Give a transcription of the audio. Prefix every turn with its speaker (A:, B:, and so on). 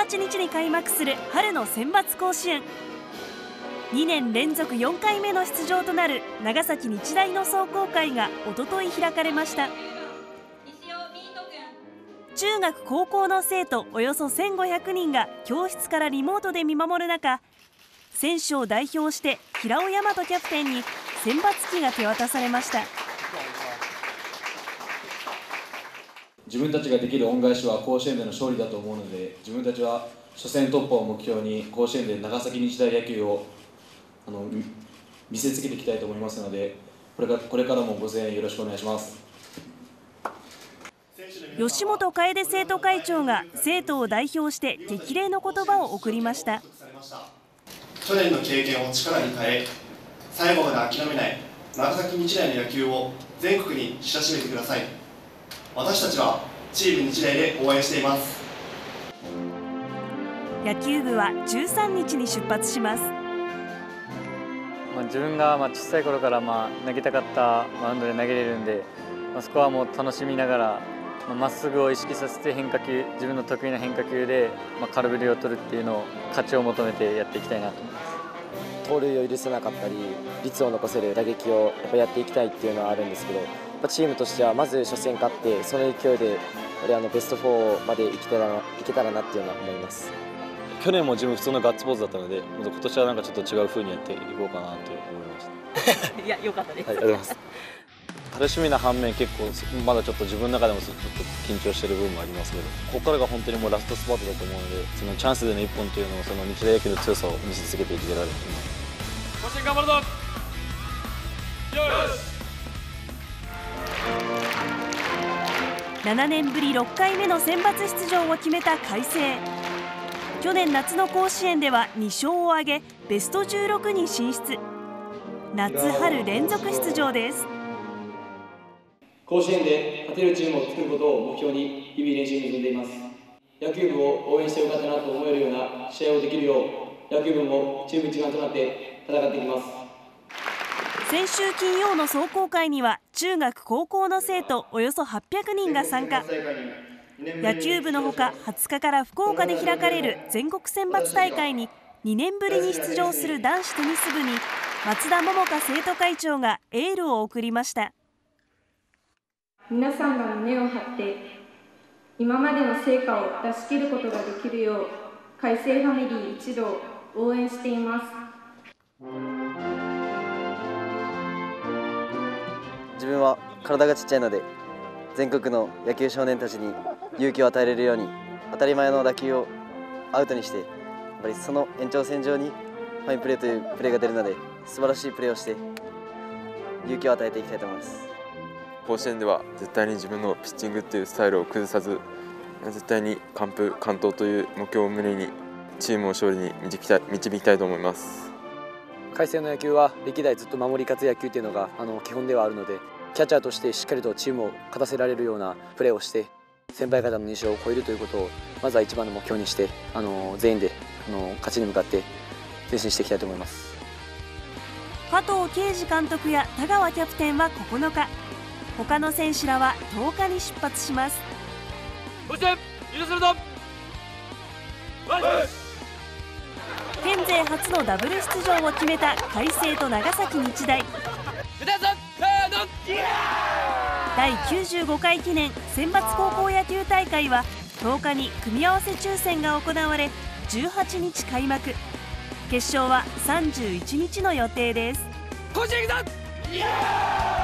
A: 18日に開幕する春の選抜甲子園。2年連続4回目の出場となる長崎日大の壮行会がおととい開かれました。中学高校の生徒およそ1500人が教室からリモートで見守る中、選手を代表して平尾大和キャプテンに選抜旗が手渡されました。
B: 自分たちができる恩返しは甲子園での勝利だと思うので、自分たちは初戦突破を目標に甲子園で長崎日大野球を見せつけていきたいと思いますので、これからもご声援よろしくお願いします。
A: 吉本楓生徒会長が生徒を代表して激励の言葉を送りました。
C: 去年の経験を力に変え、最後まで諦めない長崎日大の野球を全国に知らしめてください。私たちはチーム日大で応援しています。
A: 野球部は13日に出発します。
D: 自分が小さい頃から投げたかったマウンドで投げれるんで、そこはもう楽しみながらまっすぐを意識させて変化球、自分の得意な変化球で空振りを取るっていうのを勝ちを求めてやっていきたいなと思います。
E: 盗塁を許さなかったり率を残せる打撃をやっていきたいっていうのはあるんですけど、チームとしてはまず初戦勝って、その勢いでベスト4までいけたらなっていうのは思います。
F: 去年も自分普通のガッツポーズだったので、今年はちょっと違う風にやっていこうかなと思いました。
A: いや、良かったです。
F: はい、ありがとうございます。楽しみな反面、結構まだちょっと自分の中でもちょっと緊張している部分もありますけど、ここからが本当にもうラストスパートだと思うので、そのチャンスでの一本というのを、その日大野球の強さを見せ続けていけられると思います。
G: 甲子園頑張るぞ。よし。
A: 7年ぶり6回目の選抜出場を決めた海星。去年夏の甲子園では2勝を挙げ、ベスト16に進出。夏春連続出場です。
H: 甲子園で勝てるチームを作ることを目標に日々練習に臨んでいます。野球部を応援してよかったなと思えるような試合をできるよう、野球部もチーム一丸となって戦っていきます。
A: 先週金曜の壮行会には中学高校の生徒およそ800人が参加。野球部のほか20日から福岡で開かれる全国選抜大会に2年ぶりに出場する男子テニス部に松田桃香生徒会長がエールを送りました。
I: 皆さんが胸を張って今までの成果を出し切ることができるよう、海星ファミリー一同応援しています。
E: 自分は体がちっちゃいので、全国の野球少年たちに勇気を与えれるように、当たり前の打球をアウトにして、その延長線上にファインプレーというプレーが出るので、素晴らしいプレーをして勇気を与えていきたいと思います。
J: 甲子園では絶対に自分のピッチングっていうスタイルを崩さず、絶対に完封完投という目標を胸にチームを勝利に導きたいと思います。
E: 海星の野球は歴代ずっと守り勝つ野球っていうのが基本ではあるので、キャッチャーとしてしっかりとチームを勝たせられるようなプレーをして、先輩方の2勝を超えるということをまずは一番の目標にして、全員で勝ちに向かって前進していきたいと思います。
A: 加藤啓司監督や田川キャプテンは9日、他の選手らは10日に出発します。
G: 甲子園優勝するぞ。
A: 県勢初のダブル出場を決めた海星と長崎日大。第95回記念選抜高校野球大会は10日に組み合わせ抽選が行われ、18日開幕。決勝は31日の予定です。
G: 甲子園行くぞ。